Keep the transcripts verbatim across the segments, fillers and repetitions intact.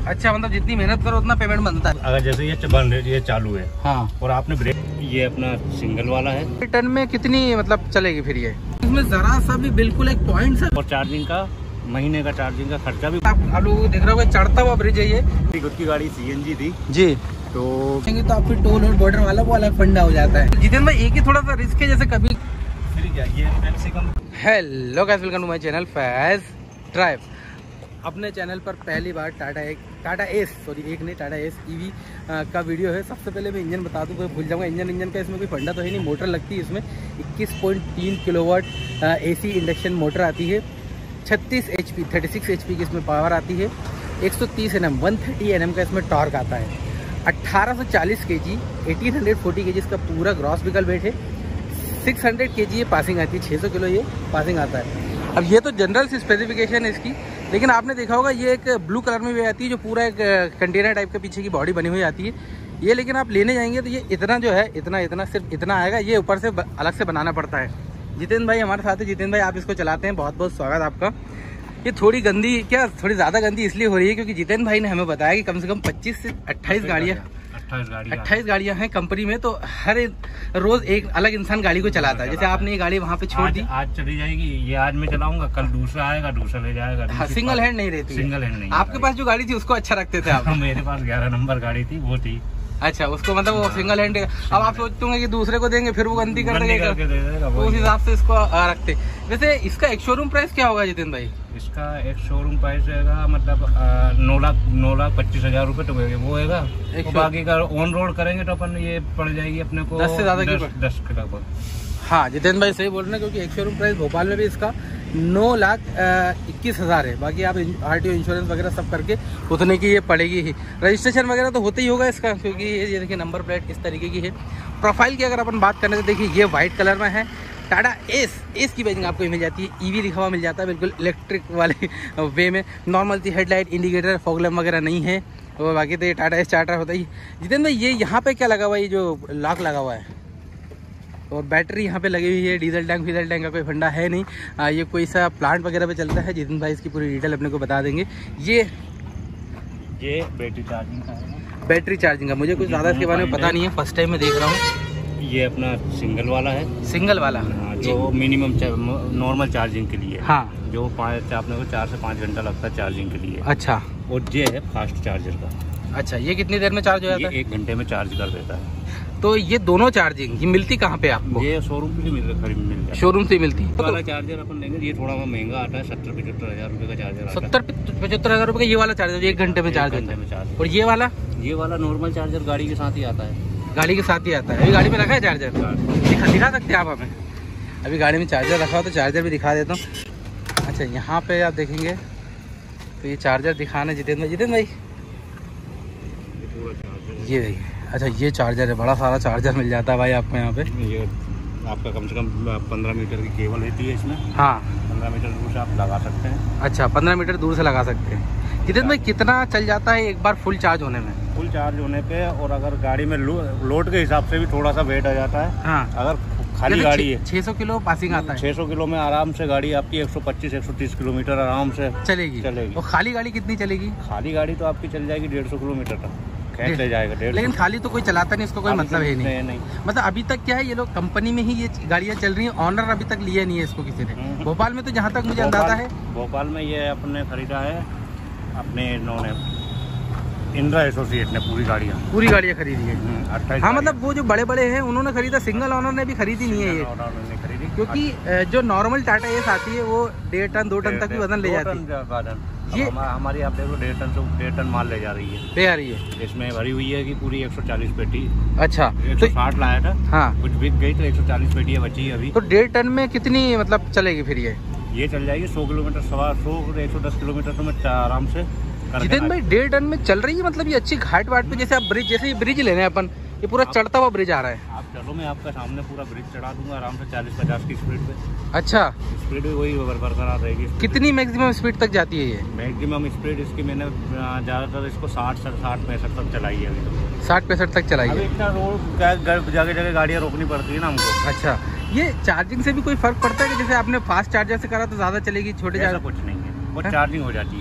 अच्छा, मतलब जितनी मेहनत करो उतना पेमेंट बनता है। अगर जैसे ये बन रही ये चालू है हाँ, और आपने ब्रेक, ये अपना सिंगल वाला है। टन में कितनी मतलब चलेगी फिर ये? इसमें जरा सा भी बिल्कुल एक पॉइंट है। और चार्जिंग का महीने का चार्जिंग का खर्चा भी। आप आप लोग देख रहे हो चढ़ता हुआ ब्रिज है ये। खुद की गाड़ी सीएनजी थी जी, तो तो आप फिर टोल और बॉर्डर वाला वो अलग फंडा हो जाता है। जितेंद्र भाई, एक ही थोड़ा सा रिस्क है, जैसे कभी क्या ये कम से कम। Hello guys, welcome to my channel Faiz drive. अपने चैनल पर पहली बार टाटा एक टाटा एस सॉरी एक नहीं टाटा एस ईवी का वीडियो है। सबसे पहले मैं इंजन बता दूं, कोई भूल जाऊंगा। इंजन इंजन का इसमें कोई फंडा तो है नहीं। मोटर लगती है इसमें इक्कीस पॉइंट तीन किलोवाट एसी इंडक्शन मोटर आती है। छत्तीस H P thirty six H P की इसमें पावर आती है। एक सौ तीस N M one thirty N M का इसमें टॉर्क आता है। अट्ठारह सौ चालीस के जी एटीन हंड्रेड फोर्टी के जी इसका पूरा ग्रॉस व्हीकल वेट है। सिक्स हंड्रेड के जी ये पासिंग आती है, छः सौ किलो ये पासिंग आता है। अब ये तो जनरल स्पेसिफिकेशन है इसकी, लेकिन आपने देखा होगा ये एक ब्लू कलर में भी आती है, जो पूरा एक कंटेनर टाइप के पीछे की बॉडी बनी हुई आती है ये। लेकिन आप लेने जाएंगे तो ये इतना जो है इतना इतना सिर्फ इतना आएगा, ये ऊपर से अलग से बनाना पड़ता है। जितेंद्र भाई हमारे साथ है। जितेंद्र भाई, आप इसको चलाते हैं, बहुत बहुत स्वागत आपका। ये थोड़ी गंदी, क्या थोड़ी ज़्यादा गंदी इसलिए हो रही है क्योंकि जितेंद्र भाई ने हमें बताया कि कम से कम पच्चीस से अट्ठाईस गाड़ियाँ अट्ठाईस गाड़ियाँ हैं कंपनी में, तो हर रोज एक अलग इंसान गाड़ी को चलाता है। जैसे आपने ये गाड़ी वहाँ पे छोड़ दी, आज चली जाएगी, ये आज मैं चलाऊंगा, कल दूसरा आएगा, दूसरा ले जाएगा। हाँ, सिंगल हैंड नहीं रहती। सिंगल हैंड नहीं। आपके पास जो गाड़ी थी उसको अच्छा रखते थे आप? मेरे पास ग्यारह नंबर गाड़ी थी, वो थी। अच्छा, उसको मतलब वो सिंगल हैंड। अब आप सोचते होंगे कि दूसरे को देंगे फिर वो गंदी कर देगा, तो उस हिसाब से इसको रखते। वैसे इसका एक शोरूम प्राइस क्या होगा जितेंद्र भाई? इसका एक शोरूम प्राइस रहेगा मतलब नौ लाख नौ लाख पच्चीस हजार रूपए तो वो होगा। तो बाकी का ऑन रोड करेंगे तो अपन ये पड़ जाएगी अपने को दस से ज्यादा की दस के लगभग। हाँ, जितेंद्र भाई सही बोल रहे हैं, क्योंकि एक शोरूम प्राइस भोपाल में भी इसका नौ लाख इक्कीस हजार है। बाकी आप आरटीओ इंश्योरेंस वगैरह सब करके उतने की ये पड़ेगी ही। रजिस्ट्रेशन वगैरह तो होता ही होगा इसका, क्योंकि ये देखिए नंबर प्लेट इस तरीके की है। प्रोफाइल की अगर अपन बात करें तो देखिए ये व्हाइट कलर में है। टाटा एस एस की बैजिंग आपको मिल जाती है, ईवी लिखा हुआ मिल जाता है, बिल्कुल इलेक्ट्रिक वाले वे में। नॉर्मल सी हेडलाइट, इंडिकेटर, फॉग लैम्प वगैरह नहीं है। और बाकी तो ये टाटा एस चार्टर होता ही। जितेंद्र भाई, ये यहाँ पे क्या लगा हुआ है? ये जो लॉक लगा हुआ है और बैटरी यहाँ पे लगी हुई है। डीजल टैंक डीजल टैंक का कोई फंडा है नहीं। आ, ये कोई सा प्लांट वगैरह पे चलता है। जितेंद्र भाई इसकी पूरी डिटेल अपने को बता देंगे। ये ये बैटरी चार्जिंग का है। बैटरी चार्जिंग का मुझे कुछ ज़्यादा इसके बारे में पता नहीं है, फर्स्ट टाइम मैं देख रहा हूँ। ये अपना सिंगल वाला है। सिंगल वाला, हाँ, जो मिनिमम नॉर्मल चार्जिंग के लिए। हाँ, जो पाँच आपने को चार से पाँच घंटा लगता है चार्जिंग के लिए। अच्छा, और ये है फास्ट चार्जर का। अच्छा, ये कितनी देर में चार्ज हो जाता है? एक घंटे में चार्ज कर देता है। तो ये दोनों चार्जिंग ये मिलती कहाँ पे आपको? ये शोरूम से मिल खरीद मिल जाता है। शोरूम से मिलती है। वाला चार्जर अपन लेंगे, ये थोड़ा महंगा आता है, सत्तर पचहत्तर हजार रुपए का चार्जर। सत्तर पचहत्तर हजार रुपए का ये वाला चार्जर एक घंटे में चार्ज घंटे में चार्ज। और ये वाला ये वाला नॉर्मल चार्जर गाड़ी के साथ ही आता है। गाड़ी के साथ ही आता है। अभी गाड़ी में रखा है चार्जर? दिखा दिखा सकते हैं आप हमें? अभी गाड़ी में चार्जर रखा हो तो चार्जर भी दिखा देता हूँ। अच्छा, यहाँ पे आप देखेंगे तो ये चार्जर दिखाना जितेंद्र भाई। जितेंद्र भाई ये देखिए, अच्छा ये चार्जर है, बड़ा सारा चार्जर मिल जाता है भाई आपको यहाँ पे। ये आपका कम से कम पंद्रह मीटर की केबल रहती है इसमें। हाँ, पंद्रह मीटर दूर से आप लगा सकते हैं। अच्छा, पंद्रह मीटर दूर से लगा सकते हैं। जितेंद्र भाई, कितना चल जाता है एक बार फुल चार्ज होने में? फुल चार्ज होने पे, और अगर गाड़ी में लो, लोड के हिसाब से भी थोड़ा सा वेट आ जाता है। हाँ, अगर खाली गाड़ी है छह सौ किलो पासिंग आता है। छह सौ किलो में आराम से गाड़ी आपकी एक सौ पच्चीस एक सौ तीस किलोमीटर आराम से चलेगी चलेगी। और खाली गाड़ी कितनी चलेगी? खाली गाड़ी तो आपकी चल जाएगी डेढ़ सौ किलोमीटर तक खेच ले जाएगा। लेकिन खाली तो कोई चलाता नहीं, इसको कोई मतलब है नहीं। नहीं। मतलब अभी तक क्या है, ये लोग कंपनी में ही ये गाड़ियाँ चल रही हैं, ऑनर अभी तक लिया नहीं है इसको किसी ने। भोपाल में तो जहाँ तक मुझे अंदाजा है, भोपाल में ये अपने खरीदा है अपने इन्होंने इंदिरा एसोसिएट ने पूरी गाड़ियाँ पूरी गाड़ियाँ खरीदी है। हाँ, मतलब वो जो बड़े बड़े हैं उन्होंने खरीदा, सिंगल ऑनर ने भी खरीदी नहीं है ये, क्योंकि जो नॉर्मल टाटा एस आती है वो डेढ़ टन दो टन तक भी वजन ले जाती है। ये हमारी आप देखो डेढ़ टन से डेढ़ टन माल ले जा रही है ले आ रही है इसमें भरी हुई है कि पूरी एक सौ चालीस पेटी। अच्छा, एक सौ साठ लाया था। हाँ, कुछ बिक गई तो एक सौ चालीस पेटियाँ बची है अभी। तो डेढ़ टन में कितनी मतलब चलेगी फिर ये? ये चल जाएगी सौ किलोमीटर, सवा सौ एक सौ दस किलोमीटर तो मैं आराम से। जितेंद्र भाई, डेढ़ टन में चल रही है, मतलब ये अच्छी घाट वाट पे, जैसे आप ब्रिज, जैसे ये ब्रिज लेने अपन, ये पूरा चढ़ता हुआ ब्रिज आ रहा है। आप चलो, मैं आपका सामने पूरा ब्रिज चढ़ा दूंगा आराम से चालीस पचास की स्पीड पे। अच्छा, स्पीड भी वही बरकरार रहेगी। कितनी मैक्सिमम स्पीड तक जाती है ये? मैक्सिमम स्पीड इसकी मैंने ज़्यादातर इसको साठ साठ पैंसठ तक चलाई है अभी तो। साठ पैंसठ तक चलाई है। इतना रोड जगह जगह गाड़ियाँ रोकनी पड़ती है ना हमको। अच्छा, ये चार्जिंग से भी कोई फर्क पड़ता है कि जैसे आपने फास्ट चार्जर से करा तो ज़्यादा चलेगी, छोटे चार्जर? कुछ नहीं है, वो चार्जिंग हो जाती है बस।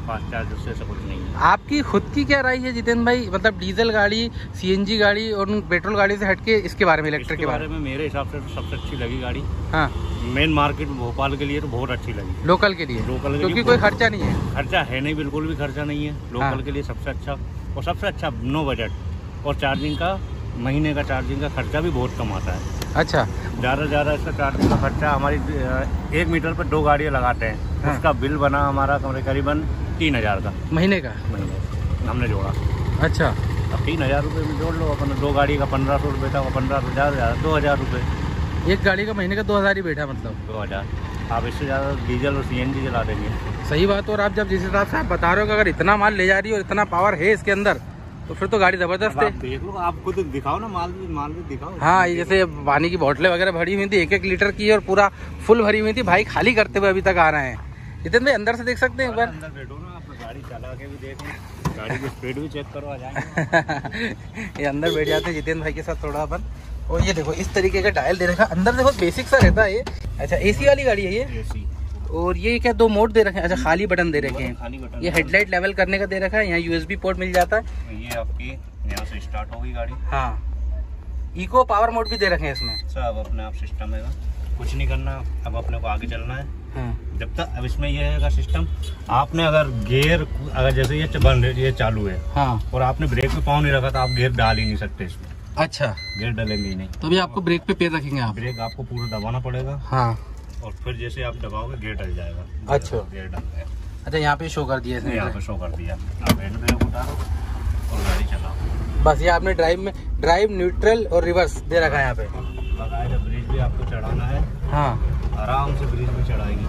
फास्ट चार्ज, उससे ऐसा कुछ नहीं है। आपकी खुद की क्या राय है जितेंद्र भाई, मतलब डीजल गाड़ी, सीएनजी गाड़ी और पेट्रोल गाड़ी से हटके इसके बारे में, इलेक्ट्रिक के बारे में? मेरे हिसाब से तो सबसे अच्छी लगी गाड़ी। हाँ, मेन मार्केट भोपाल के लिए तो बहुत अच्छी लगी। लोकल के लिए? लोकल क्योंकि कोई खर्चा नहीं है। खर्चा है नहीं, बिल्कुल भी खर्चा नहीं है। लोकल हाँ। के लिए सबसे अच्छा, और सबसे अच्छा नो बजट, और चार्जिंग का महीने का चार्जिंग का खर्चा भी बहुत कम आता है। अच्छा, ज़्यादा से ज़्यादा इसका चार्जिंग का खर्चा, हमारी एक मीटर पर दो गाड़ियाँ लगाते हैं। हाँ। उसका बिल बना हमारा करीबन तीन हज़ार का महीने का। महीने हमने जोड़ा। अच्छा, अब तीन हज़ार रुपये में जोड़ लो अपन, दो गाड़ी का पंद्रह सौ रुपये था, पंद्रह हज़ार दो हज़ार रुपये। एक गाड़ी का महीने का दो हज़ार ही बैठा, मतलब दो हज़ार। आप इससे ज़्यादा डीजल और सीएनजी चला देंगे। सही बात। और आप जब जिस हिसाब से आप बता रहे हो कि अगर इतना माल ले जा रही है और इतना पावर है इसके अंदर, तो फिर तो गाड़ी जबरदस्त है। देख लो, आप खुद दिखाओ ना, माल भी माल भी दिखाओ। हाँ, ये जैसे पानी की बोतलें वगैरह भरी हुई थी, एक एक लीटर की, और पूरा फुल भरी हुई थी। भाई खाली करते हुए अभी तक आ रहे हैं। जितेंद्र भाई अंदर से देख सकते हैं एक बार? अंदर बैठो ना, आप गाड़ी चला के भी देखें, गाड़ी की स्पीड भी चेक करो, आ जाएंगे। ये अंदर बैठ जाते हैं जितेंद्र भाई के साथ थोड़ा अपन। और ये देखो इस तरीके का डायल दे रखा, अंदर देखो बेसिक सा रहता है ये। अच्छा, एसी वाली गाड़ी है ये? एसी। और ये क्या दो मोड दे रखे हैं? अच्छा, खाली बटन दे रखे हैं। खाली बटन। ये हेडलाइट लेवल करने का दे रखा है, यहाँ यूएसबी पोर्ट मिल जाता है। ये आपकी यहाँ से स्टार्ट होगी गाड़ी। हाँ, इको पावर मोड भी दे रखे हैं इसमें। सब अपने आप सिस्टम है, कुछ नहीं करना, अब अपने को आगे चलना है। हाँ। जब तक अब इसमें ये है सिस्टम, आपने अगर गियर, अगर जैसे ये बंद है, ये चालू है, हाँ, और आपने ब्रेक पे पाँव नहीं रखा तो आप गियर डाल ही नहीं सकते इसमें। अच्छा, गियर डालेंगे ही नहीं, तभी आपको ब्रेक पे पैर रखेंगे आप? ब्रेक आपको पूरा दबाना पड़ेगा। हाँ, और फिर जैसे आप दबाओगे गियर डल जाएगा। अच्छा, गियर डल गया। अच्छा, यहाँ पे शो कर दिया इसने? यहाँ पे शो कर दिया। आप हैंड ब्रेक उतारो और गाड़ी चलाओ। बस ये आपने ड्राइव में, ड्राइव, न्यूट्रल और रिवर्स दे रखा है यहाँ पे। बकायदा ब्रिज भी आपको चढ़ाना है। हाँ, आराम से ब्रिज भी चढ़ाएगी।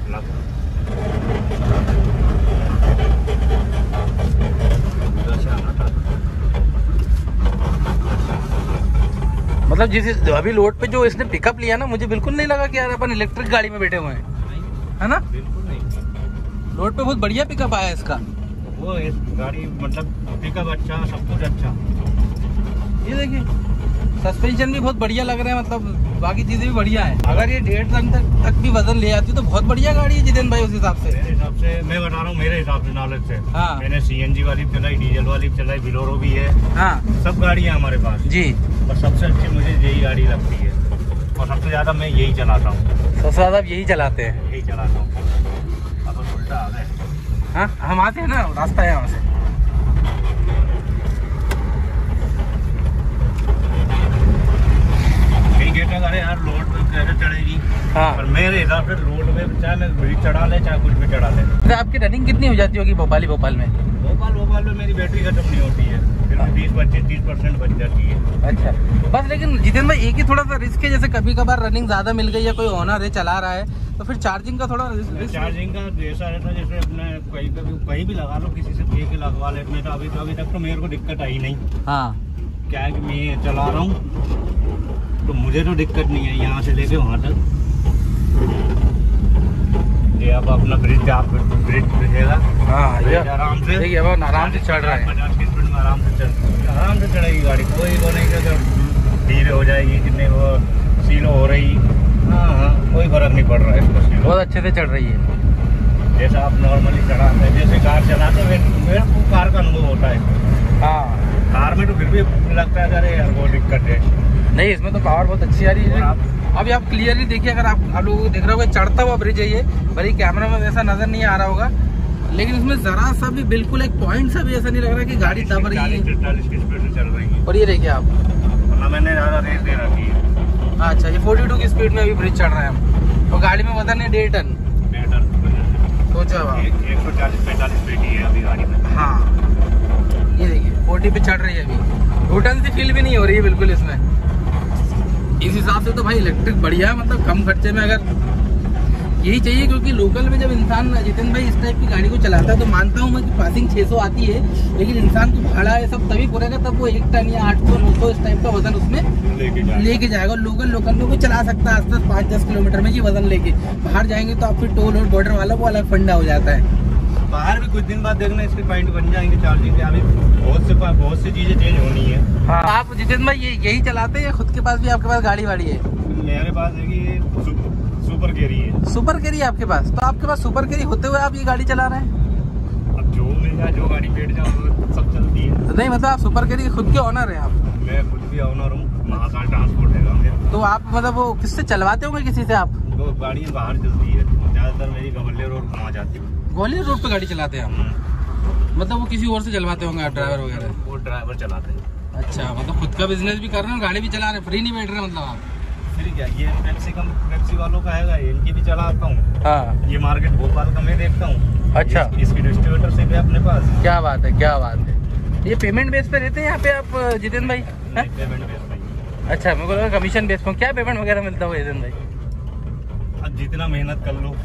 मतलब जिस अभी लोड पे जो इसने पिकअप लिया ना, मुझे बिल्कुल नहीं लगा कि यार अपन इलेक्ट्रिक गाड़ी में बैठे हुए हैं, है ना? बिल्कुल नहीं। रोड पे बहुत बढ़िया पिकअप आया इसका। वो इस गाड़ी मतलब पिकअप अच्छा, सब कुछ अच्छा। ये देखिए सस्पेंशन भी बहुत बढ़िया लग रहे हैं, मतलब बाकी चीजें भी बढ़िया है। अगर ये डेढ़ टन तक, तक भी वजन ले आती तो बहुत बढ़िया गाड़ी है जितेंद्र भाई उस हिसाब से। मेरे हिसाब से मैं बता रहा हूँ, मेरे हिसाब से नॉलेज से। हाँ। मैंने सीएनजी वाली भी चलाई, डीजल वाली भी चलाई, बिलोरो भी है। हाँ, सब गाड़ी है हमारे पास जी। और सबसे अच्छी मुझे यही गाड़ी लगती है, और सबसे ज्यादा मैं यही चलाता हूँ। सबसे ज्यादा आप यही चलाते हैं? यही चलाता हूँ। अब उल्टा आ गए। हाँ, हम आते हैं ना, रास्ता है वहाँ से। अरे यार लोड पे कैसे चढ़ेगी? हाँ, पर मेरे हिसाब से रोड में चाहे मैं ब्रिज चढ़ा ले, चाहे कुछ भी चढ़ा ले। तो आपकी रनिंग कितनी हो जाती होगी भोपाली भोपाल में? भोपाल भोपाल में मेरी बैटरी खत्म नहीं होती है, फिर भी बीस पच्चीस तीस परसेंट बच जाती है। अच्छा, बस लेकिन जितेंद्र भाई एक ही थोड़ा सा रिस्क है, जैसे कभी कभार रनिंग ज्यादा मिल गई या कोई ओनर है चला रहा है तो फिर चार्जिंग का थोड़ा रिस्क। चार्जिंग का जैसा रहता है, जैसे अपने कहीं पे भी कहीं भी लगा लो, किसी से भी के लगवा ले। मैं तो अभी तो अभी तक तो मेरे को दिक्कत आई नहीं। हाँ, क्या है कि मैं चला रहा हूँ तो मुझे तो दिक्कत नहीं है यहाँ से लेके वहाँ तक। ये अब अपना ब्रिज आप ब्रिज दिखेगा। हाँ, ये आराम से देखिए अब आराम से चढ़ रहा है। पचास की स्पीड में आराम से चल आराम से चढ़ेगी गाड़ी। कोई वो नहीं कि धीरे हो जाएगी, कितने वो सीलो हो रही। हाँ हाँ, कोई फर्क नहीं पड़ रहा है इसका। सीलो बहुत अच्छे से चढ़ रही है, जैसा आप नॉर्मली चलाते हैं, जैसे कार चलाते हैं मेरे को कार का अनुभव होता है। हाँ, कार में तो फिर भी लगता है अरे यार वो दिक्कत है। नहीं, इसमें तो पावर बहुत अच्छी आ रही है। अभी आप क्लियरली देखिए, अगर आप आप लोगों को दिख रहा होगा चढ़ता हुआ ब्रिज है ये, भले कैमरा में वैसा नजर नहीं आ रहा होगा, लेकिन इसमें जरा सा भी बिल्कुल एक पॉइंट सा भी ऐसा नहीं लग रहा कि गाड़ी दब रही है। चालीस की स्पीड से चल रही है। और ये देखिए आप, मैंने ज्यादा रेस दे रखी है। अच्छा, ये बयालीस की स्पीड में अभी ब्रिज चढ़ रहा है और गाड़ी में वजन है डेढ़ टन। डेढ़ टन सोचा एक सौ चालीस पैंतालीस पेटी है अभी गाड़ी में। हाँ, ये देखिए चालीस पे चढ़ रही है अभी, दो टन से फील भी नहीं हो रही है बिल्कुल इसमें। इस हिसाब से तो भाई इलेक्ट्रिक बढ़िया है, मतलब कम खर्चे में अगर यही चाहिए, क्योंकि लोकल में जब इंसान जितेंद्र भाई इस टाइप की गाड़ी को चलाता है तो मानता हूँ मैं कि पासिंग छह सौ आती है, लेकिन इंसान को भाड़ा है सब तभी पूरेगा तब वो एक टन या आठ सौ नौ सौ इस टाइप का वजन उसमें लेके जाएगा। लोकल लोकल में कोई चला सकता है आस पास पाँच दस किलोमीटर में ये वजन लेके। बाहर जाएंगे तो आप फिर टोल और बॉर्डर वाला वो अलग फंडा हो जाता है। बाहर भी कुछ दिन बाद देखना इसके पॉइंट बन जाएंगे चार्जिंग के। अभी बहुत से बहुत सी चीजें चेंज होनी है। हाँ, आप जितेंद्र भाई ये यही चलाते हैं या खुद के पास भी आपके पास गाड़ी वाड़ी है? मेरे पास है कि सुपर कैरी है। सुपर कैरी है आपके पास? तो आपके पास सुपर कैरी होते हुए आप ये गाड़ी चला रहे हैं? है, जो गाड़ी बैठ जाओ वो सब चलती है। नहीं मतलब आप सुपर कैरी के खुद के ऑनर हैं आप? मैं खुद भी ऑनर हूँ, महाकाल ट्रांसपोर्ट है मेरा। तो आप मतलब वो किससे चलवाते होंगे, किसी से आप? वो गाड़ी बाहर चलती है, ज़्यादातर मेरी ग्वालियर रोड वहाँ जाती है। ग्वालियर रोड पे गाड़ी चलाते हैं आप? मतलब वो किसी और से चलवाते होंगे आप, ड्राइवर वगैरह? वो ड्राइवर चलाते हैं। अच्छा, मतलब खुद का बिजनेस भी कर रहे हैं, गाड़ी भी चला रहे हैं, फ्री नहीं बैठ रहे मतलब आप? फिर क्या, ये पेप्सी कम पेप्सी वालों का है, इनकी भी चलाता हूँ। हाँ। ये मार्केट भोपाल का मैं देखता हूँ। अच्छा, इसकी डिस्ट्रीब्यूटर से भी अपने पास। क्या बात है, क्या बात है। ये पेमेंट बेस पे रहते हैं यहाँ पे आप जितेंद्र भाई? पेमेंट बेस पे। अच्छा, मेरे को लगा कमीशन बेस पे। क्या पेमेंट वगैरह मिलता होगा जितेंद्र भाई? अब जितना मेहनत कर लो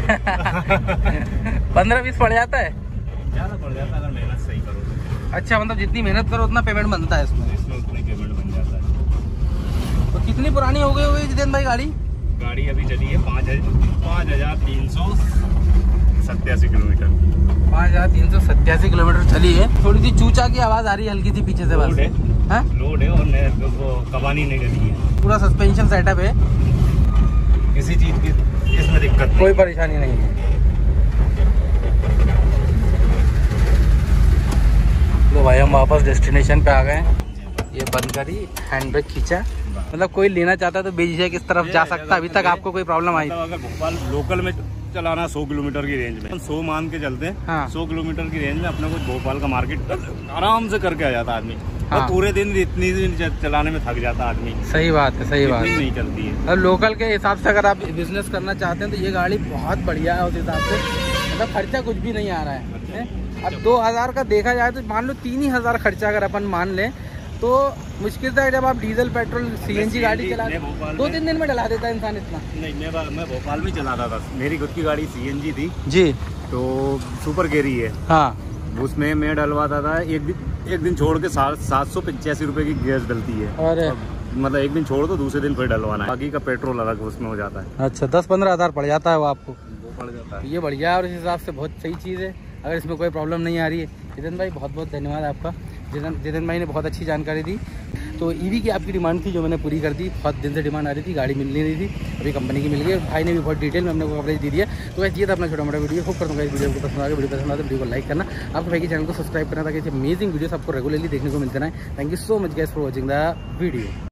पंद्रह बीस पड़ जाता है? ज्यादा पड़ जाता है अगर मेहनत सही करो तो। अच्छा, मतलब जितनी मेहनत करो उतना पेमेंट बनता है इसमें? इसमें उतनी पेमेंट बन जाता है। तो कितनी पुरानी हो गई होगी जितेंद्र भाई गाड़ी? गाड़ी अभी चली है पाँच पाँच हजार तीन सौ सत्तासी किलोमीटर। पाँच हजार तीन सौ सत्तासी किलोमीटर चली है। थोड़ी सी चूचा की आवाज आ रही है हल्की सी पीछे से, बस। लोड है, हाँ? लोड है और ने, वो कबानी नहीं गली है। पूरा सस्पेंशन सेटअप है, किसी चीज की इसमें दिक्कत नहीं, कोई परेशानी नहीं है। तो भाई हम वापस डेस्टिनेशन पे आ गए। ये बंद करी, हैंड ब्रेक खींचा। मतलब कोई लेना चाहता है तो बेझिझक किस तरफ जा सकता है? अभी तक आपको कोई प्रॉब्लम आई? मतलब अगर भोपाल लोकल में चलाना सौ किलोमीटर की रेंज में, सौ मान के चलते हैं। हाँ। सौ किलोमीटर की रेंज में अपने को भोपाल का मार्केट आराम से करके आ जाता आदमी। हाँ। और पूरे दिन इतनी दिन चलाने में थक जाता आदमी। सही बात है, सही बात है। नहीं चलती है। अब लोकल के हिसाब से अगर आप बिजनेस करना चाहते हैं तो ये गाड़ी बहुत बढ़िया है उस हिसाब से। मतलब खर्चा कुछ भी नहीं आ रहा है, है? अब दो हजार का देखा जाए तो मान लो तीन ही हजार खर्चा अगर अपन मान लें तो मुश्किल से जब आप डीजल पेट्रोल सीएनजी गाड़ी चला दो तीन दिन में डला देता है इंसान इतना। नहीं, मैं मैं भोपाल में चलाता था, मेरी खुद की गाड़ी सीएनजी थी जी, तो सुपर कैरी है। हाँ, उसमें मैं डलवाता था एक दिन एक दिन छोड़ के सात सात सौ पचासी रुपए की गैस डलती है। अरे मतलब एक दिन छोड़ दो दूसरे दिन फिर डलवाना है, बाकी का पेट्रोल अलग उसमें हो जाता है। अच्छा, दस पंद्रह हजार पड़ जाता है वो आपको? वो पड़ जाता है। ये बढ़िया है और इस हिसाब से बहुत सही चीज़ है, अगर इसमें कोई प्रॉब्लम नहीं आ रही है। जितेंद्र भाई बहुत बहुत धन्यवाद आपका। जितेंद्र जितेंद्र भाई ने बहुत अच्छी जानकारी दी। तो ईवी की आपकी डिमांड थी जो मैंने पूरी कर दी। बहुत दिन से डिमांड आ रही थी, गाड़ी मिल नहीं रही थी, अभी कंपनी की मिल गई। भाई ने भी बहुत डिटेल में हमने को कवरेज दी दिया। तो वैसे ये था अपना छोटा मोटा वीडियो। होप करता हूँ इस वीडियो को पसंद आएगा। वीडियो पसंद आता है वीडियो को लाइक करना, आपके भाई के चैनल को सब्सक्राइब करना ताकि अमेजिंग वीडियोस आपको रेगुलरली देखने को मिलते रहें। Thank you so much guys for watching the video.